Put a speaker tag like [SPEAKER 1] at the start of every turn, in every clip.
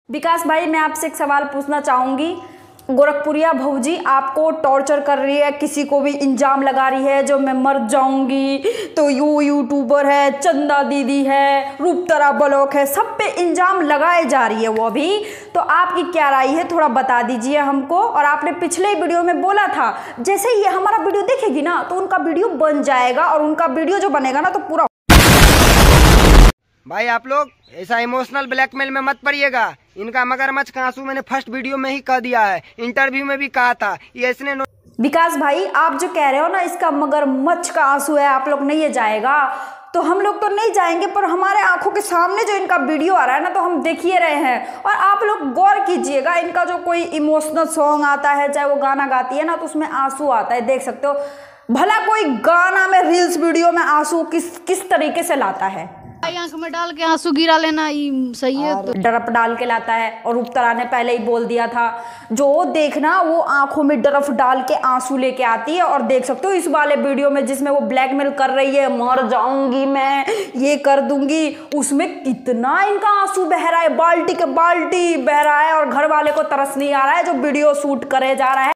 [SPEAKER 1] विकास भाई, मैं आपसे एक सवाल पूछना चाहूँगी। गोरखपुरिया भौजी आपको टॉर्चर कर रही है, किसी को भी इंजाम लगा रही है जो मैं मर जाऊंगी, तो यूट्यूबर है, चंदा दीदी है, रूपतरा ब्लॉक है, सब पे इंजाम लगाए जा रही है वो अभी। तो आपकी क्या राय है, थोड़ा बता दीजिए हमको। और आपने पिछले वीडियो में बोला था जैसे ही ये हमारा वीडियो देखेगी ना तो उनका वीडियो बन जाएगा, और उनका वीडियो जो बनेगा ना तो पूरा।
[SPEAKER 2] भाई आप लोग ऐसा इमोशनल ब्लैकमेल में मत पड़िएगा। इनका मगरमच्छ का आंसू मैंने फर्स्ट वीडियो में ही कह दिया है, इंटरव्यू में भी कहा था। ये इसने
[SPEAKER 1] विकास भाई, आप जो कह रहे हो ना इसका मगरमच्छ का आंसू है, आप लोग नहीं जाएगा तो हम लोग तो नहीं जाएंगे, पर हमारे आंखों के सामने जो इनका वीडियो आ रहा है ना तो हम देख ही रहे हैं। और आप लोग गौर कीजिएगा, इनका जो कोई इमोशनल सॉन्ग आता है, चाहे वो गाना गाती है ना, तो उसमें आंसू आता है, देख सकते हो। भला कोई गाना में, रील्स वीडियो में आंसू किस तरीके से लाता है?
[SPEAKER 3] आंख में डाल के आंसू गिरा लेना सही है? तो
[SPEAKER 1] डरफ डाल के लाता है। और रूपतरा ने पहले ही बोल दिया था, जो देखना वो आंखों में डरफ डाल के आंसू लेके आती है। और देख सकते हो इस वाले वीडियो में जिसमें वो ब्लैकमेल कर रही है, मर जाऊंगी मैं, ये कर दूंगी, उसमें कितना इनका आंसू बह रहा है, बाल्टी के बाल्टी बह रहा है। और घर वाले को तरस नहीं आ रहा है जो वीडियो शूट करे जा रहा है।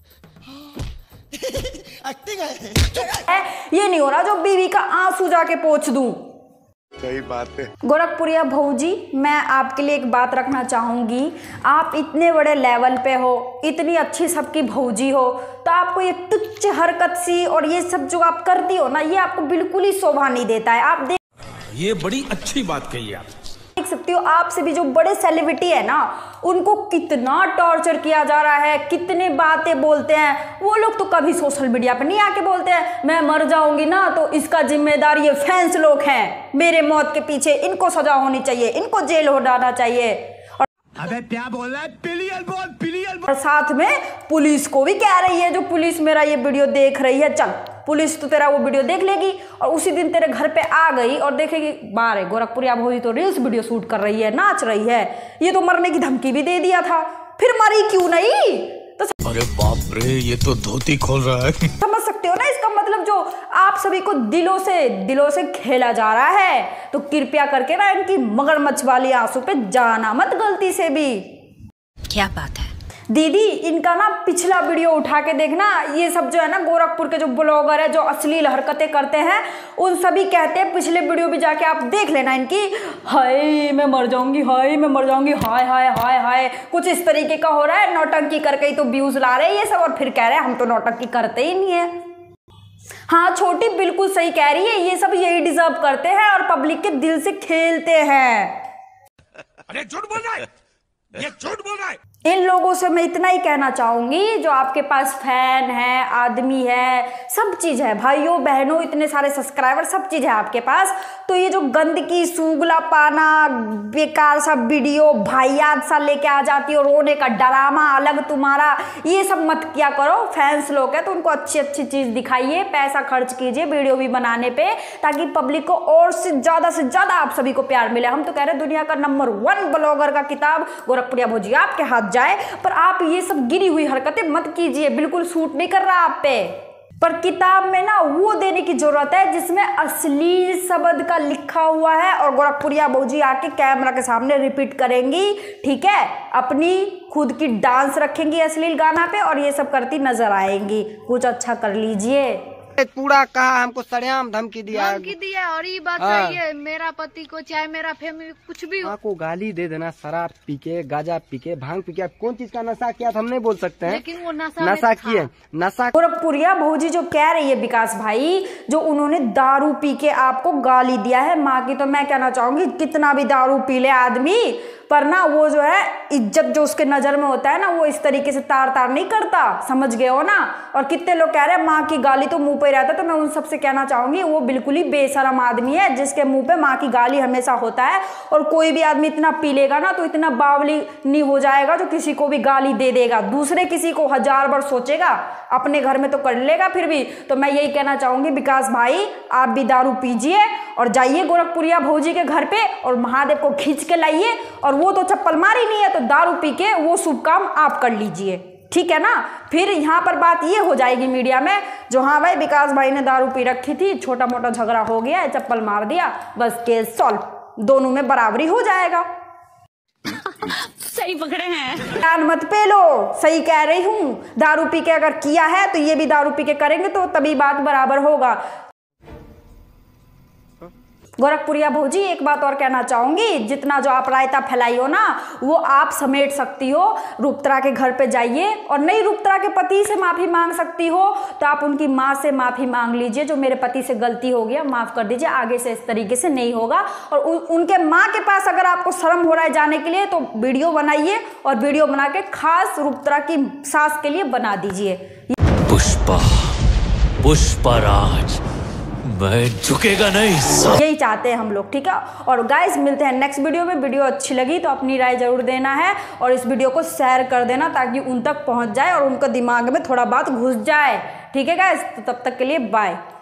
[SPEAKER 1] ये नहीं हो रहा जो बीवी का आंसू जाके पोंछ दूं।
[SPEAKER 4] सही बात है।
[SPEAKER 1] गोरखपुरिया भौजी, मैं आपके लिए एक बात रखना चाहूंगी। आप इतने बड़े लेवल पे हो, इतनी अच्छी सबकी भौजी हो, तो आपको ये तुच्छ हरकत सी और ये सब जो आप करती हो ना, ये आपको बिल्कुल ही शोभा नहीं देता है। आप
[SPEAKER 5] ये बड़ी अच्छी बात कही आप।
[SPEAKER 1] देख सकते हो आपसे भी जो बड़े सेलिब्रिटी है ना, उनको कितना टॉर्चर किया जा रहा है, कितने बातें बोलते हैं। वो लोग तो कभी सोशल मीडिया पे नहीं आके बोलते हैं मैं मर जाऊंगी ना तो इसका जिम्मेदार ये फैंस लोग हैं, मेरे मौत के पीछे इनको सजा होनी चाहिए, इनको जेल हो जाना चाहिए।
[SPEAKER 5] अबे क्या बोल रहा है? पिलियल बोल, पिलियल बोल।
[SPEAKER 1] और साथ में पुलिस को भी कह रही है, जो पुलिस मेरा ये वीडियो देख रही है, चल पुलिस तो तेरा वो वीडियो देख लेगी और उसी दिन तेरे घर पे आ गई और देखेगी बारे गोरखपुरिया भौजी तो रील्स वीडियो शूट कर रही है, नाच रही है, ये तो मरने की धमकी भी दे दिया था, फिर मरी क्यों नहीं? तो
[SPEAKER 5] अरे बाप रे, ये तो धोती खोल रहा है।
[SPEAKER 1] समझ सकते हो ना इसका मतलब, जो आप सभी को दिलों से खेला जा रहा है। तो कृपया करके ना इनकी मगरमच्छ वाली आंसू पे जाना मत गलती से भी।
[SPEAKER 3] क्या बात है
[SPEAKER 1] दीदी, इनका ना पिछला वीडियो उठा के देखना। ये सब जो है ना गोरखपुर के जो ब्लॉगर है, जो अश्लील हरकतें करते हैं, उन सभी कहते हैं, पिछले वीडियो भी जाके आप देख लेना इनकी, हाय मैं मर जाऊंगी, हाय मैं मर जाऊंगी, हाय हाय हाय हाय, कुछ इस तरीके का हो रहा है। नौटंकी करके ही तो व्यूज ला रहे हैं ये सब, और फिर कह रहे हैं हम तो नौटंकी करते ही नहीं है। हाँ छोटी बिल्कुल सही कह रही है, ये सब यही डिजर्व करते हैं और पब्लिक के दिल से खेलते हैं।
[SPEAKER 5] अरे झूठ बोल रहा है, ये झूठ बोल रहा है।
[SPEAKER 1] इन लोगों से मैं इतना ही कहना चाहूंगी, जो आपके पास फैन है, आदमी है, सब चीज है, भाइयों बहनों, इतने सारे सब्सक्राइबर, सब चीज है आपके पास, तो ये जो गंदगी, सूगला पाना, बेकार सा वीडियो, भाईयात सा लेके आ जाती हो, रोने का ड्रामा अलग तुम्हारा, ये सब मत किया करो। फैंस लोग हैं तो उनको अच्छी अच्छी चीज दिखाइए, पैसा खर्च कीजिए वीडियो भी बनाने पे, ताकि पब्लिक को और से ज्यादा आप सभी को प्यार मिले। हम तो कह रहे हैं दुनिया का नंबर 1 ब्लॉगर का किताब गोरखपुरिया भौजी आपके हाथ जाए, पर आप ये सब गिरी हुई हरकतें मत कीजिए, बिल्कुल सूट नहीं कर रहा आप पे। पर किताब में ना वो देने की जरूरत है जिसमें अश्लील शब्द का लिखा हुआ है, और गोरखपुरिया भौजी आके कैमरा के सामने रिपीट करेंगी, ठीक है, अपनी खुद की डांस रखेंगी अश्लील गाना पे और ये सब करती नजर आएंगी। कुछ अच्छा कर लीजिए।
[SPEAKER 2] पूरा कहा हमको सरेआम धमकी दिया
[SPEAKER 3] और ये बात सही है, मेरा पति को चाहे मेरा फैमिली कुछ भी हो,
[SPEAKER 2] को गाली दे देना, शराब पी के, गांजा पी के, भांग पी के, कौन चीज का नशा किया था हम नहीं बोल सकते हैं,
[SPEAKER 3] लेकिन वो नशा
[SPEAKER 2] किए, नशा।
[SPEAKER 1] गोरखपुरिया भौजी जो कह रही है विकास भाई, जो उन्होंने दारू पी के आपको गाली दिया है माँ की, तो मैं कहना चाहूंगी कितना भी दारू पी ले आदमी, पर ना वो जो है इज्जत जो उसके नजर में होता है ना, वो इस तरीके से तार तार नहीं करता, समझ गए हो ना। और कितने लोग कह रहे हैं माँ की गाली तो मुंह पे रहता है, तो मैं उन सबसे कहना चाहूंगी वो बिल्कुल ही बेशरम आदमी है जिसके मुंह पे माँ की गाली हमेशा होता है। और कोई भी आदमी इतना पी लेगा ना तो इतना बावली नहीं हो जाएगा जो किसी को भी गाली दे देगा, दूसरे किसी को 1000 बार सोचेगा, अपने घर में तो कर लेगा फिर भी। तो मैं यही कहना चाहूंगी विकास भाई, आप भी दारू पीजिए और जाइए गोरखपुरिया भौजी के घर पे और महादेव को खींच के लाइए, और वो तो चप्पल मारी नहीं है तो दारू पी के वो शुभ काम आप कर लीजिए, ठीक है ना। फिर यहाँ पर बात ये हो जाएगी मीडिया में, जो हाँ भाई विकास भाई ने दारू पी रखी थी, छोटा मोटा झगड़ा हो गया, चप्पल मार दिया, बस केस सॉल्व, दोनों में बराबरी हो जाएगा।
[SPEAKER 6] सही पकड़े हैं।
[SPEAKER 1] ध्यान मत पे लो, सही कह रही हूँ। दारू पी के अगर किया है तो ये भी दारू पी के करेंगे तो तभी बात बराबर होगा। गोरखपुरिया भौजी एक बात और कहना चाहूंगी, जितना जो आप रायता फैलाई हो ना वो आप समेट सकती हो। रूपतरा के घर पे जाइए और नहीं रूपतरा के पति से माफी मांग सकती हो तो आप उनकी माँ से माफी मांग लीजिए, जो मेरे पति से गलती हो गया माफ कर दीजिए, आगे से इस तरीके से नहीं होगा। और उनके माँ के पास अगर आपको शर्म हो रहा है जाने के लिए तो वीडियो बनाइए और वीडियो बना के खास रूपतरा की सास के लिए बना दीजिए।
[SPEAKER 7] पुष्पराज मैं झुकेगा नहीं।
[SPEAKER 1] यही चाहते हैं हम लोग, ठीक है। और गाइस मिलते हैं नेक्स्ट वीडियो में। वीडियो अच्छी लगी तो अपनी राय जरूर देना है और इस वीडियो को शेयर कर देना ताकि उन तक पहुंच जाए और उनका दिमाग में थोड़ा बात घुस जाए, ठीक है गाइस। तो तब तक के लिए बाय।